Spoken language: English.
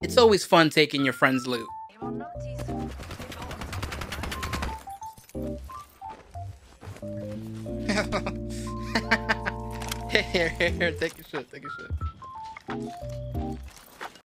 It's always fun taking your friend's loot. Here, take your shit, take your shit.